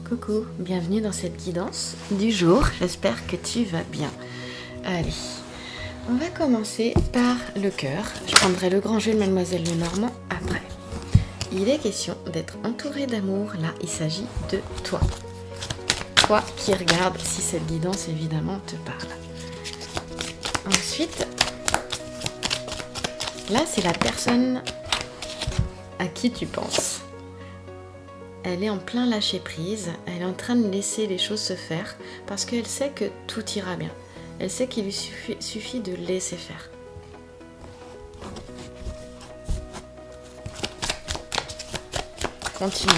Coucou, bienvenue dans cette guidance du jour, j'espère que tu vas bien. Allez, on va commencer par le cœur. Je prendrai le grand jeu de Mademoiselle Lenormand après. Il est question d'être entouré d'amour, là il s'agit de toi. Toi qui regardes si cette guidance évidemment te parle. Ensuite, là c'est la personne à qui tu penses. Elle est en plein lâcher prise, elle est en train de laisser les choses se faire parce qu'elle sait que tout ira bien. Elle sait qu'il lui suffit de laisser faire. Continue.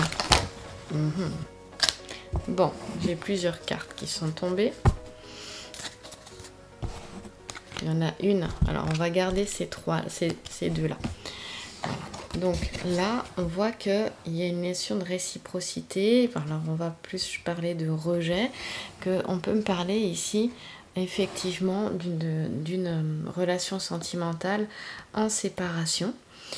Bon, j'ai plusieurs cartes qui sont tombées. Il y en a une. Alors on va garder ces deux-là. Donc là, on voit qu'il y a une notion de réciprocité. Alors on va plus parler de rejet, qu'on peut me parler ici effectivement d'une relation sentimentale en séparation.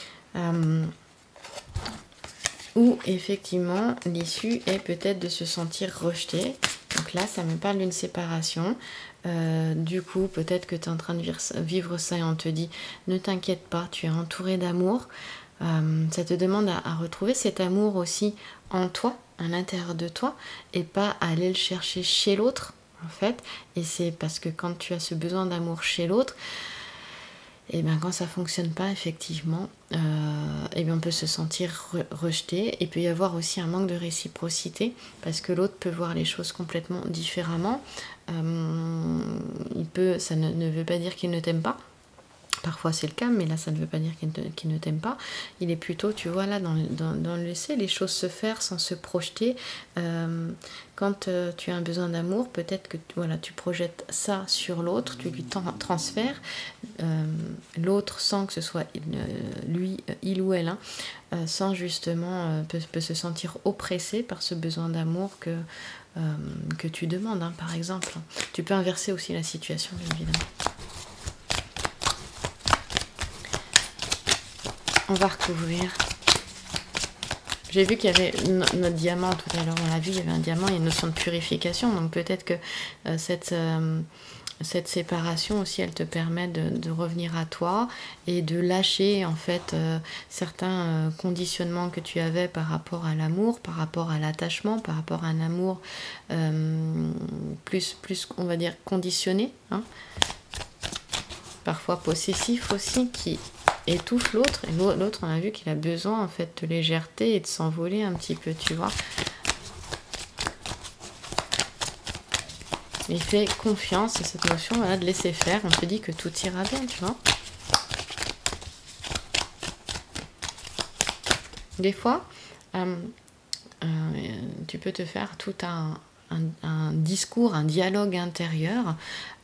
Où effectivement l'issue est peut-être de se sentir rejeté. Donc là, ça me parle d'une séparation. Du coup, peut-être que tu es en train de vivre ça et on te dit ne t'inquiète pas, tu es entouré d'amour. Ça te demande à retrouver cet amour aussi en toi, à l'intérieur de toi, et pas à aller le chercher chez l'autre, en fait. Et c'est parce que quand tu as ce besoin d'amour chez l'autre, et bien quand ça fonctionne pas, effectivement, et bien on peut se sentir rejeté. Il peut y avoir aussi un manque de réciprocité, parce que l'autre peut voir les choses complètement différemment. Ça ne veut pas dire qu'il ne t'aime pas. Parfois c'est le cas, mais là ça ne veut pas dire qu'il ne t'aime pas. Il est plutôt, tu vois, là, dans le laisser les choses se faire sans se projeter. Quand tu as un besoin d'amour, peut-être que voilà, tu projettes ça sur l'autre, tu lui transfères. L'autre, sans que ce soit il ou elle, sans justement, peut se sentir oppressé par ce besoin d'amour que tu demandes, par exemple. Tu peux inverser aussi la situation, bien évidemment. On va recouvrir. J'ai vu qu'il y avait notre diamant tout à l'heure, on l'a vu, il y avait un diamant, il y a une notion de purification, donc peut-être que cette séparation aussi, elle te permet de revenir à toi et de lâcher en fait certains conditionnements que tu avais par rapport à l'amour, par rapport à l'attachement, par rapport à un amour plus on va dire conditionné, parfois possessif aussi, qui étouffe l'autre, et l'autre, on a vu qu'il a besoin en fait de légèreté et de s'envoler un petit peu, tu vois. Il fait confiance à cette notion, voilà, de laisser faire. On te dit que tout ira bien, tu vois. Des fois, tu peux te faire tout un discours, un dialogue intérieur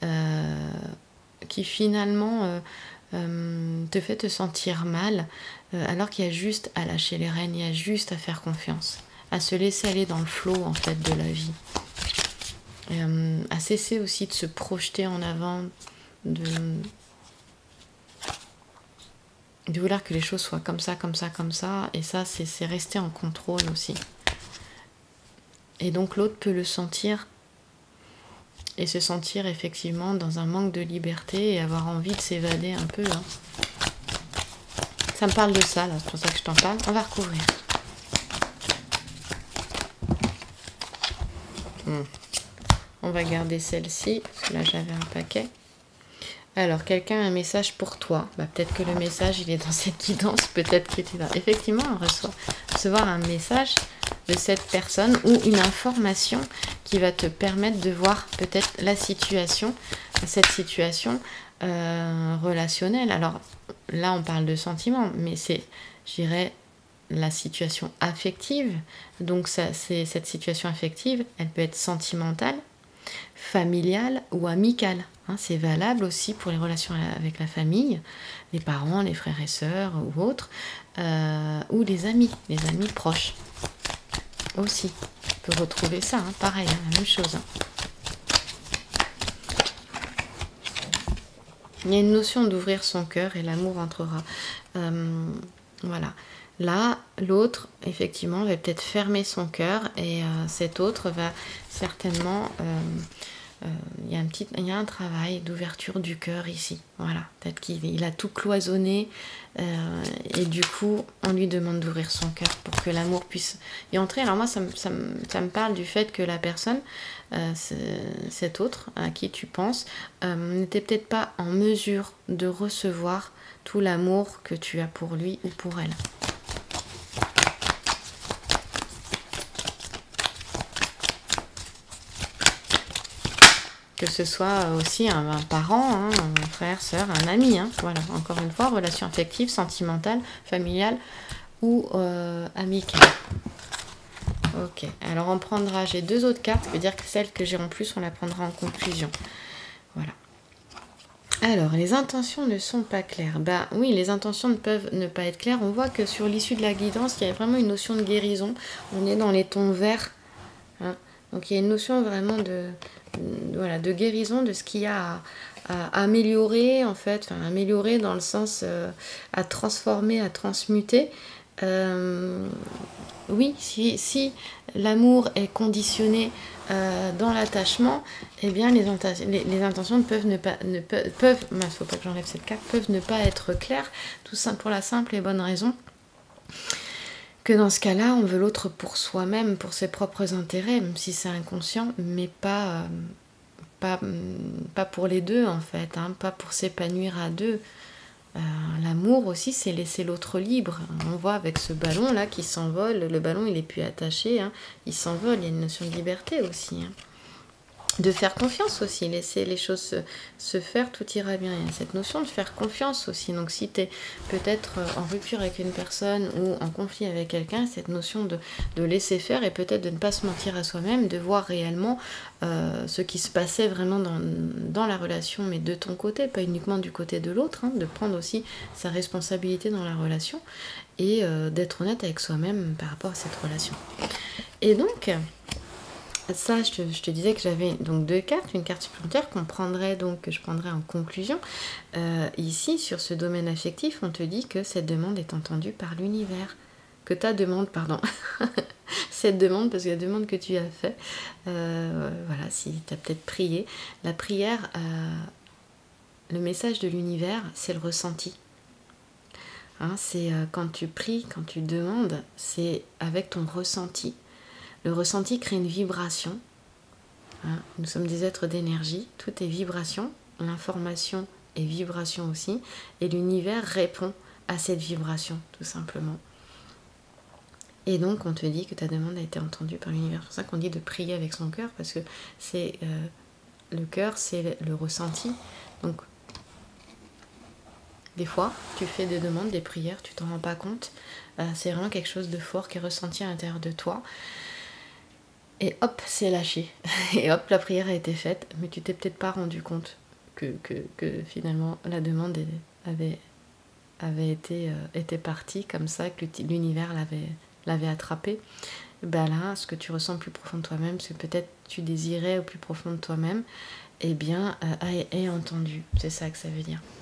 qui finalement te fait te sentir mal, alors qu'il y a juste à lâcher les rênes, il y a juste à faire confiance, à se laisser aller dans le flot en fait de la vie, à cesser aussi de se projeter en avant, de vouloir que les choses soient comme ça, et ça c'est rester en contrôle aussi. Et donc l'autre peut le sentir et se sentir effectivement dans un manque de liberté et avoir envie de s'évader un peu. Ça me parle de ça, là, c'est pour ça que je t'en parle. On va recouvrir. On va garder celle-ci, parce que là j'avais un paquet. Alors, quelqu'un a un message pour toi. Peut-être que le message, il est dans cette guidance, peut-être que tu vas... Effectivement, recevoir un message de cette personne ou une information qui va te permettre de voir peut-être cette situation relationnelle. Alors là, on parle de sentiments, mais c'est, je dirais, la situation affective. Donc cette situation affective, elle peut être sentimentale, familiale ou amicale. C'est valable aussi pour les relations avec la famille, les parents, les frères et sœurs ou autres, ou les amis proches aussi. On peut retrouver ça, pareil, la même chose. Il y a une notion d'ouvrir son cœur et l'amour entrera. Voilà. Là, l'autre, effectivement, va peut-être fermer son cœur et cet autre va certainement... il y a un travail d'ouverture du cœur ici. Voilà. Peut-être qu'il a tout cloisonné et du coup, on lui demande d'ouvrir son cœur pour que l'amour puisse y entrer. Alors moi, ça me parle du fait que la personne, cet autre à qui tu penses, n'était peut-être pas en mesure de recevoir tout l'amour que tu as pour lui ou pour elle. Que ce soit aussi un parent, hein, un frère, sœur, un ami. Hein, voilà, encore une fois, relation affective, sentimentale, familiale ou amicale. Ok, alors on prendra, j'ai 2 autres cartes, ça veut dire que celle que j'ai en plus, on la prendra en conclusion. Voilà. Alors, les intentions ne sont pas claires. Bah oui, les intentions peuvent ne pas être claires. On voit que sur l'issue de la guidance, il y a vraiment une notion de guérison. On est dans les tons verts. Hein, donc il y a une notion vraiment voilà, de guérison de ce qu'il y a à améliorer, en fait, enfin, améliorer dans le sens à transformer, à transmuter. Oui, si l'amour est conditionné dans l'attachement, eh bien les intentions peuvent ne pas, faut pas que j'enlève cette carte, peuvent ne pas être claires, tout ça pour la simple et bonne raison que dans ce cas-là, on veut l'autre pour soi-même, pour ses propres intérêts, même si c'est inconscient, mais pas pour les deux en fait, hein, pas pour s'épanouir à deux. L'amour aussi, c'est laisser l'autre libre. On voit avec ce ballon là qui s'envole, le ballon il est plus attaché, hein, il s'envole, il y a une notion de liberté aussi. Hein. De faire confiance aussi, laisser les choses se faire, tout ira bien. Il y a cette notion de faire confiance aussi. Donc si tu es peut-être en rupture avec une personne ou en conflit avec quelqu'un, cette notion de laisser faire et peut-être de ne pas se mentir à soi-même, de voir réellement ce qui se passait vraiment dans la relation, mais de ton côté, pas uniquement du côté de l'autre, hein, de prendre aussi sa responsabilité dans la relation et d'être honnête avec soi-même par rapport à cette relation. Et donc... ça, je te disais que j'avais donc 2 cartes, une carte supplémentaire qu'on prendrait donc, que je prendrais en conclusion. Ici, sur ce domaine affectif, on te dit que cette demande est entendue par l'univers. Que ta demande, pardon, cette demande, parce que la demande que tu as fait, voilà, si tu as peut-être prié, la prière, le message de l'univers, c'est le ressenti. Hein, c'est quand tu pries, quand tu demandes, c'est avec ton ressenti. Le ressenti crée une vibration. Hein, nous sommes des êtres d'énergie. Tout est vibration. L'information est vibration aussi. Et l'univers répond à cette vibration, tout simplement. Et donc, on te dit que ta demande a été entendue par l'univers. C'est pour ça qu'on dit de prier avec son cœur, parce que c'est le cœur, c'est le ressenti. Donc, des fois, tu fais des demandes, des prières, tu t'en rends pas compte. C'est vraiment quelque chose de fort qui est ressenti à l'intérieur de toi. Et hop, c'est lâché. Et hop, la prière a été faite, mais tu t'es peut-être pas rendu compte que finalement la demande avait été partie comme ça, que l'univers l'avait attrapée. Ben là, ce que tu ressens plus profond de toi-même, ce que peut-être tu désirais au plus profond de toi-même, eh bien, est entendu. C'est ça que ça veut dire.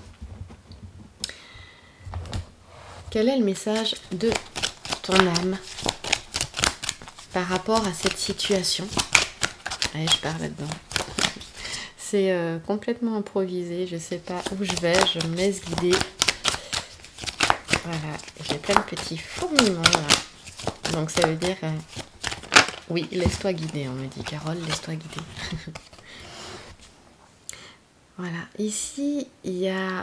Quel est le message de ton âme par rapport à cette situation? Allez, je pars là-dedans. C'est complètement improvisé, je sais pas où je vais, je me laisse guider. Voilà, j'ai plein de petits fourmillements là. Donc ça veut dire, oui, laisse-toi guider, on me dit. Carole, laisse-toi guider. Voilà, ici, il y a...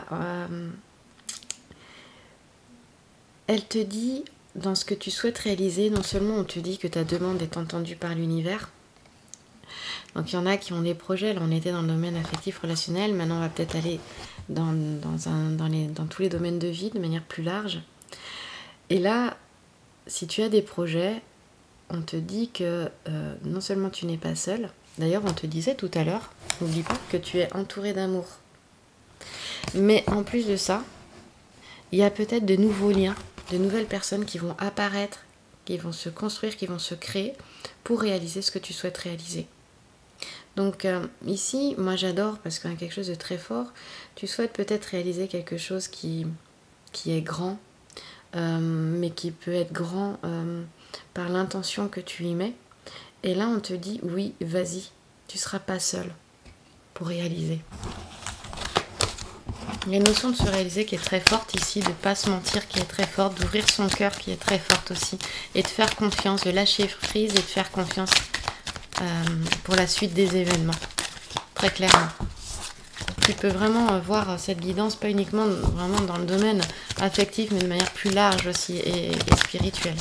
elle te dit... Dans ce que tu souhaites réaliser, non seulement on te dit que ta demande est entendue par l'univers, donc il y en a qui ont des projets, là on était dans le domaine affectif relationnel, maintenant on va peut-être aller dans tous les domaines de vie de manière plus large. Et là, si tu as des projets, on te dit que non seulement tu n'es pas seul, d'ailleurs on te disait tout à l'heure, n'oublie pas que tu es entouré d'amour. Mais en plus de ça, il y a peut-être de nouveaux liens, de nouvelles personnes qui vont apparaître, qui vont se construire, qui vont se créer pour réaliser ce que tu souhaites réaliser. Donc ici, moi j'adore parce qu'il y a quelque chose de très fort. Tu souhaites peut-être réaliser quelque chose qui est grand, mais qui peut être grand par l'intention que tu y mets. Et là, on te dit, oui, vas-y, tu ne seras pas seul pour réaliser. Il y a une notion de se réaliser qui est très forte ici, de ne pas se mentir qui est très forte, d'ouvrir son cœur qui est très forte aussi, et de faire confiance, de lâcher prise et de faire confiance pour la suite des événements, très clairement. Tu peux vraiment voir cette guidance, pas uniquement vraiment dans le domaine affectif, mais de manière plus large aussi et spirituelle.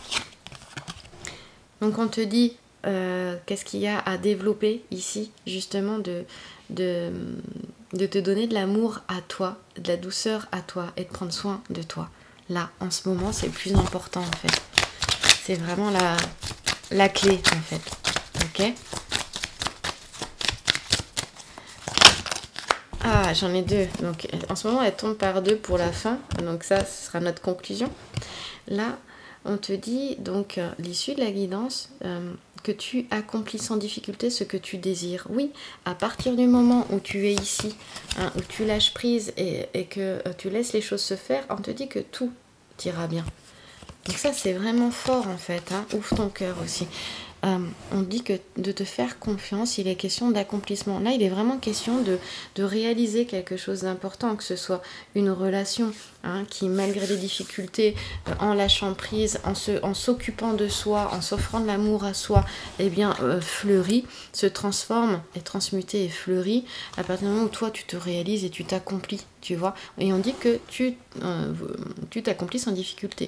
Donc on te dit, qu'est-ce qu'il y a à développer ici, justement, de te donner de l'amour à toi, de la douceur à toi et de prendre soin de toi. Là, en ce moment, c'est le plus important en fait. C'est vraiment la clé en fait. Ok ? Ah, j'en ai deux. Donc en ce moment, elle tombe par deux pour la fin. Donc ça, ce sera notre conclusion. Là, on te dit donc l'issue de la guidance, que tu accomplis sans difficulté ce que tu désires. Oui, à partir du moment où tu es ici, hein, où tu lâches prise et que tu laisses les choses se faire, on te dit que tout ira bien. Donc ça, c'est vraiment fort en fait. Hein. Ouvre ton cœur aussi. On dit que de te faire confiance, il est question d'accomplissement. Là, il est vraiment question de réaliser quelque chose d'important, que ce soit une relation qui, malgré les difficultés, en lâchant prise, en s'occupant de soi, en s'offrant de l'amour à soi, eh bien, fleurit, se transforme, est transmutée et fleurit à partir du moment où toi, tu te réalises et tu t'accomplis, tu vois. Et on dit que tu t'accomplis sans difficulté.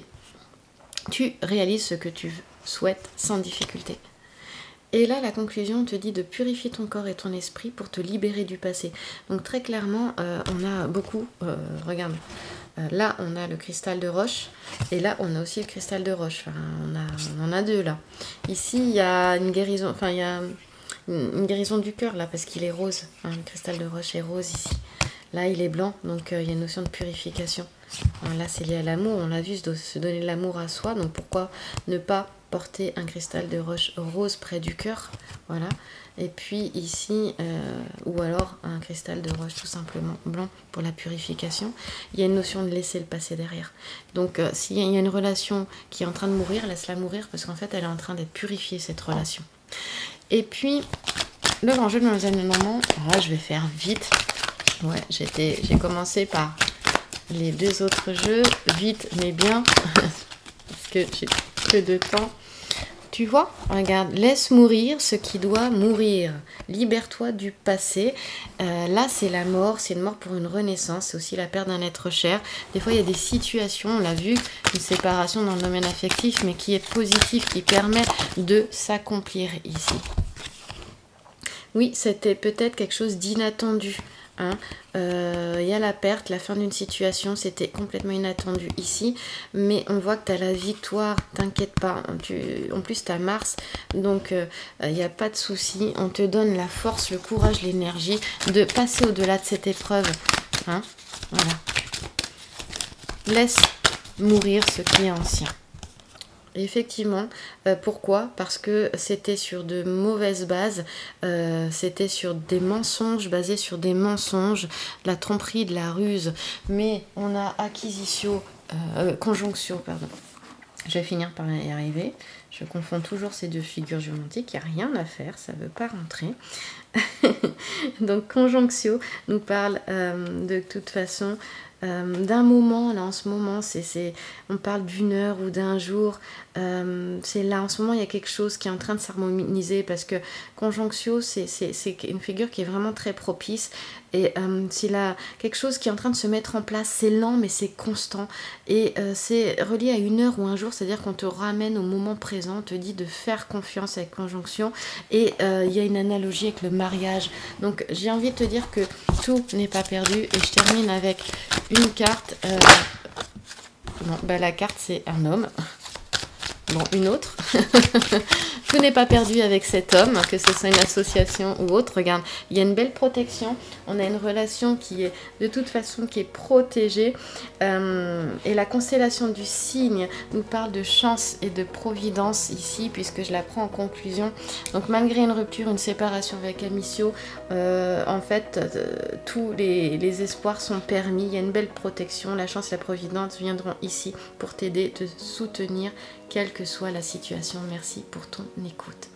Tu réalises ce que tu souhaites sans difficulté. Et là, la conclusion te dit de purifier ton corps et ton esprit pour te libérer du passé. Donc très clairement, on a beaucoup, regarde, là on a le cristal de roche, et là on a aussi le cristal de roche. Enfin, on en a deux là. Ici, il y a une guérison, enfin il y a une guérison du cœur là, parce qu'il est rose. Hein, le cristal de roche est rose ici. Là, il est blanc, donc il y a une notion de purification. Alors là, c'est lié à l'amour, on l'a vu, se donner de l'amour à soi. Donc pourquoi ne pas porter un cristal de roche rose près du cœur, voilà. Et puis ici, ou alors un cristal de roche tout simplement blanc pour la purification. Il y a une notion de laisser le passé derrière. Donc s'il y a une relation qui est en train de mourir, laisse-la mourir parce qu'en fait, elle est en train d'être purifiée, cette relation. Et puis, le grand jeu de Mademoiselle Lenormand, je vais faire vite. Ouais, j'ai commencé par les deux autres jeux, vite mais bien, parce que j'ai peu de temps. Tu vois, regarde, laisse mourir ce qui doit mourir. Libère-toi du passé. Là, c'est la mort, c'est une mort pour une renaissance, c'est aussi la perte d'un être cher. Des fois, il y a des situations, on l'a vu, une séparation dans le domaine affectif, mais qui est positive, qui permet de s'accomplir ici. Oui, c'était peut-être quelque chose d'inattendu. Y a la perte, la fin d'une situation, c'était complètement inattendu ici, mais on voit que tu as la victoire, t'inquiète pas, en plus tu as Mars, donc il n'y a pas de souci, on te donne la force, le courage, l'énergie de passer au-delà de cette épreuve, voilà. Laisse mourir ce qui est ancien. Effectivement, pourquoi? Parce que c'était sur de mauvaises bases, c'était sur des mensonges, basés sur des mensonges, de la tromperie, de la ruse, mais on a conjonction, pardon. Je vais finir par y arriver, je confonds toujours ces deux figures géométriques, il n'y a rien à faire, ça ne veut pas rentrer. Donc conjonctio nous parle de toute façon d'un moment, là en ce moment, on parle d'une heure ou d'un jour, c'est là en ce moment il y a quelque chose qui est en train de s'harmoniser parce que conjonctio c'est une figure qui est vraiment très propice et c'est là quelque chose qui est en train de se mettre en place, c'est lent mais c'est constant et c'est relié à une heure ou un jour, c'est-à-dire qu'on te ramène au moment présent, on te dit de faire confiance avec conjonction et il y a une analogie avec le mariage, donc j'ai envie de te dire que tout n'est pas perdu et je termine avec une carte, la carte c'est un homme, bon une autre, tout n'est pas perdu avec cet homme, que ce soit une association ou autre. Regarde, il y a une belle protection. On a une relation qui est de toute façon qui est protégée. Et la constellation du cygne nous parle de chance et de providence ici, puisque je la prends en conclusion. Donc malgré une rupture, une séparation avec Amicio, en fait, tous les espoirs sont permis. Il y a une belle protection. La chance et la providence viendront ici pour t'aider, te soutenir, quelle que soit la situation. Merci pour ton écoute.